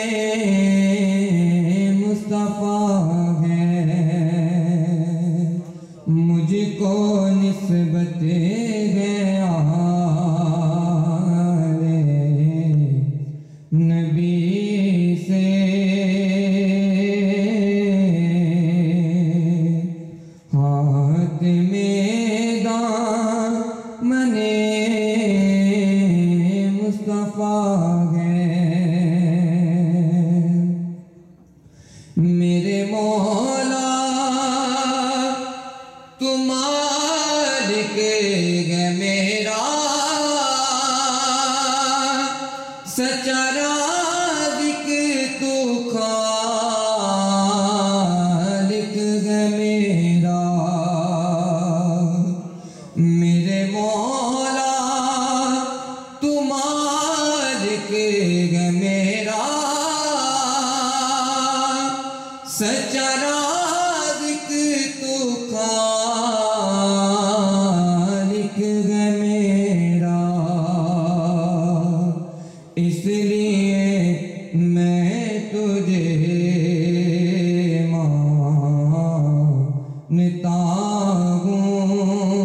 मुस्तफ़ा है, मुझको निस्बत गया नबी से। हाथ में दामने मुस्तफ़ा है, मेरे मौला तू मालिक है मेरा, सच्चा राज़िक तू खालिक है मेरा। मेरे मौला तू मालिक है मेरा, सच्चा राज़िक तू खालिक है मेरा। इसलिए मैं तुझे मानता हूँ,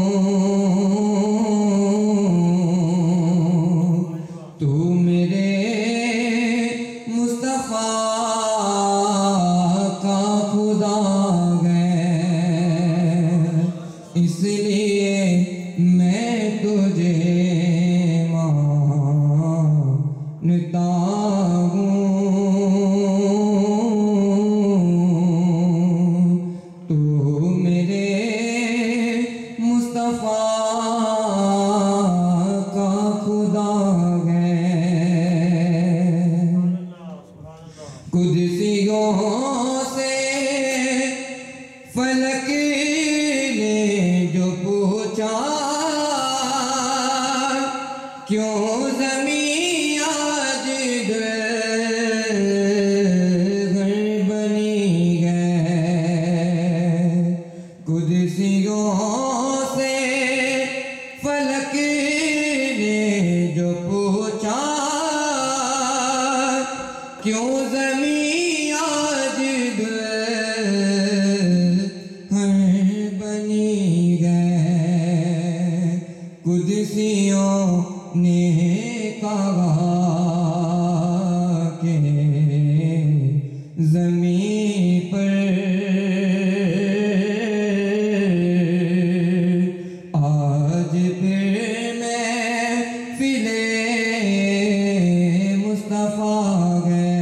तू मेरे मुस्तफ़ा का खुदा है। इसलिए मैं तुझे मानता हूँ, तू मेरे मुस्तफ़ा का खुदा है। कुदसियों से फलक ने जो पूछा, क्यों ज़मीं आज घर बनी है। कुदसियों से फलक ने जो पूछा, क्यों ज़मीं आज घर बनी है। कुदसियों ने कहा कि ज़मीं पर आज फिर महफ़िले मुस्तफ़ा है।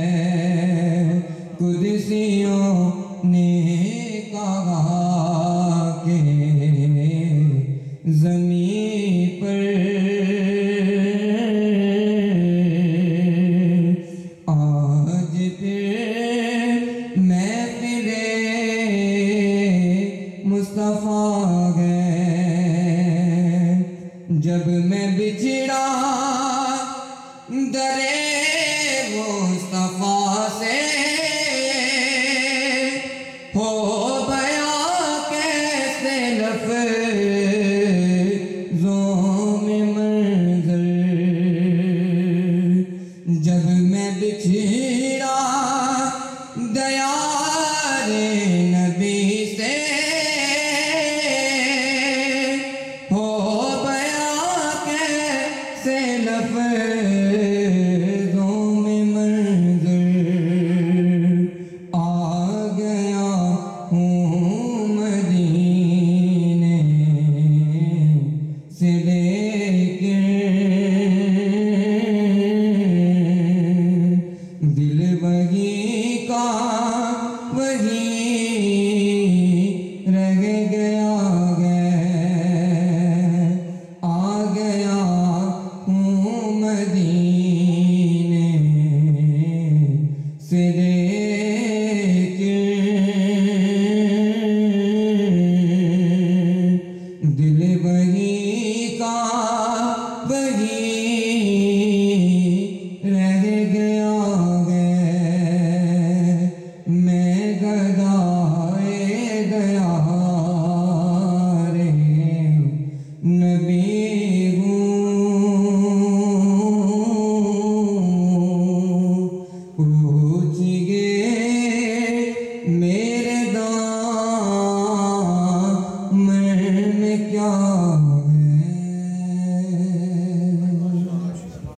कुदसियों ने कहा कि ज़मीं पर आज फिर महफ़िले मुस्तफ़ा है। जब मैं बिछड़ा दरे मुस्तफ़ा से, हो गया कैसे लफ्ज़ों में मंज़र। जब मैं बिछड़ा दयारे नबी से, हो गया कैसे लफ्ज़ों में मंज़र। आ गया हूँ मदीने से लेकर, दिल वही का वही रह गया है। आ गया हूँ मदीने से